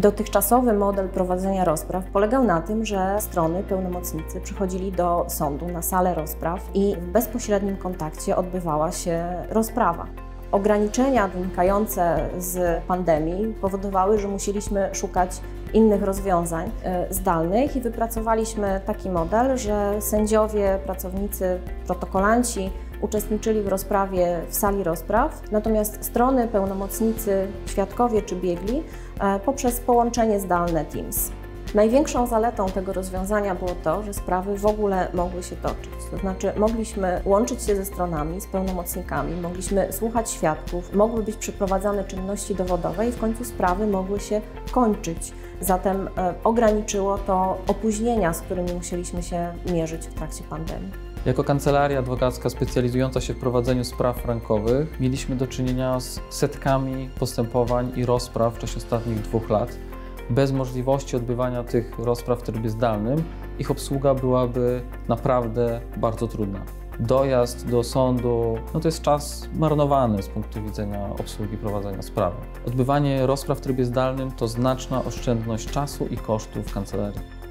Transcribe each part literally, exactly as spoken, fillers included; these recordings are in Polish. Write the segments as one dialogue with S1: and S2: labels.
S1: Dotychczasowy model prowadzenia rozpraw polegał na tym, że strony, pełnomocnicy przychodzili do sądu na salę rozpraw i w bezpośrednim kontakcie odbywała się rozprawa. Ograniczenia wynikające z pandemii powodowały, że musieliśmy szukać innych rozwiązań zdalnych i wypracowaliśmy taki model, że sędziowie, pracownicy, protokolanci uczestniczyli w rozprawie w sali rozpraw, natomiast strony, pełnomocnicy, świadkowie czy biegli poprzez połączenie zdalne Teams. Największą zaletą tego rozwiązania było to, że sprawy w ogóle mogły się toczyć. To znaczy mogliśmy łączyć się ze stronami, z pełnomocnikami, mogliśmy słuchać świadków, mogły być przeprowadzane czynności dowodowe i w końcu sprawy mogły się kończyć. Zatem e, ograniczyło to opóźnienia, z którymi musieliśmy się mierzyć w trakcie pandemii.
S2: Jako kancelaria adwokacka specjalizująca się w prowadzeniu spraw frankowych mieliśmy do czynienia z setkami postępowań i rozpraw w czasie ostatnich dwóch lat. Bez możliwości odbywania tych rozpraw w trybie zdalnym ich obsługa byłaby naprawdę bardzo trudna. Dojazd do sądu no to jest czas marnowany z punktu widzenia obsługi prowadzenia sprawy. Odbywanie rozpraw w trybie zdalnym to znaczna oszczędność czasu i kosztów kancelarii.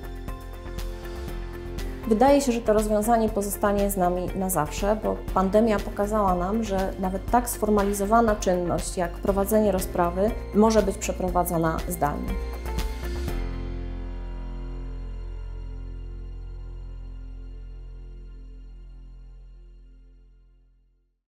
S1: Wydaje się, że to rozwiązanie pozostanie z nami na zawsze, bo pandemia pokazała nam, że nawet tak sformalizowana czynność jak prowadzenie rozprawy może być przeprowadzona zdalnie.